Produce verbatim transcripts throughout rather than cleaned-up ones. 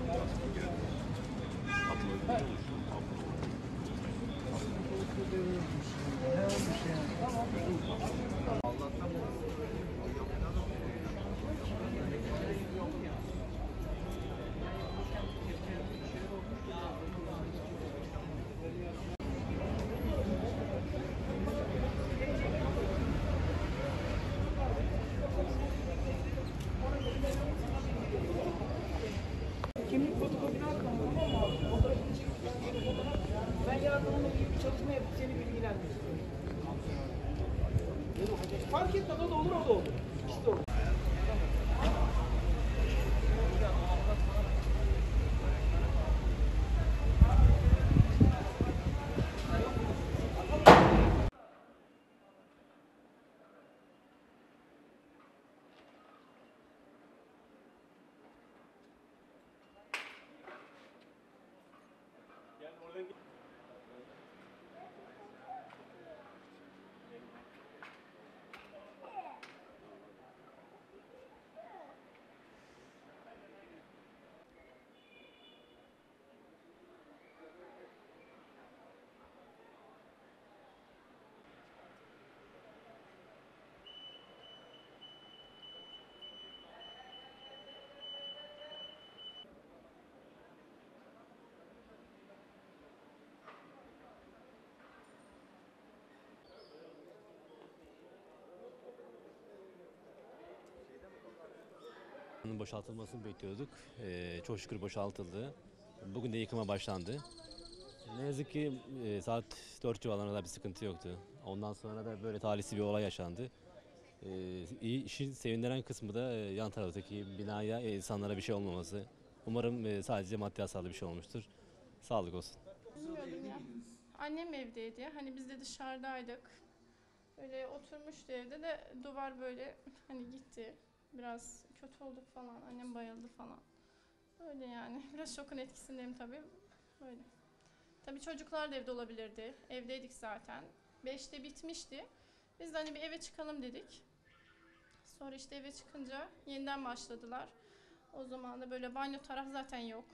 Kimlik fotokopini al kanalım ama fotoğrafını çekip ben yarın onunla ilgili bir çalışma yapıp seni bilgilendiririm. Fark etmez, o da olur, o da olur. İkisi de olur. Boşaltılmasını bekliyorduk. Ee, çok şükür boşaltıldı. Bugün de yıkıma başlandı. Ne yazık ki e, saat dört civarlarında bir sıkıntı yoktu. Ondan sonra da böyle talihsiz bir olay yaşandı. Ee, iyi, işin sevindiren kısmı da e, yan taraftaki binaya, e, insanlara bir şey olmaması. Umarım e, sadece maddi hasarlı bir şey olmuştur. Sağlık olsun. Bilmiyordum ya. Annem evdeydi. Hani biz de dışarıdaydık. Böyle oturmuştu evde de duvar böyle hani gitti. Biraz kötü olduk falan. Annem bayıldı falan. Öyle yani. Biraz şokun etkisindeyim tabii. Böyle. Tabii çocuklar da evde olabilirdi. Evdeydik zaten. Beşte bitmişti. Biz de hani bir eve çıkalım dedik. Sonra işte eve çıkınca yeniden başladılar. O zaman da böyle banyo taraf zaten yok.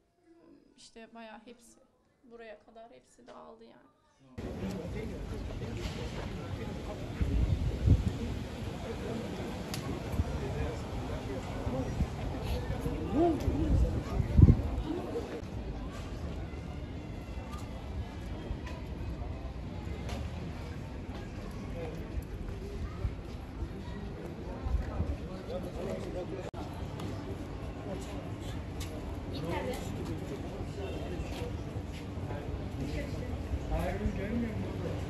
İşte bayağı hepsi. Buraya kadar hepsi dağıldı yani. Hayır, görmüyor musun?